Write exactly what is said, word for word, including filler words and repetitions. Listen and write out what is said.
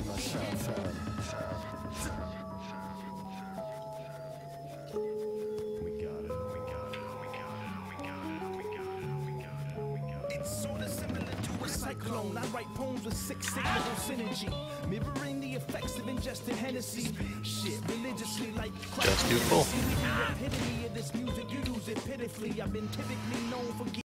It's sorta similar to a cyclone. I write poems with six signal synergy, mirroring the effects of ingested Hennessy. Shit, religiously like Just too full. epitome of this music, you use it pitifully. I've been typically known for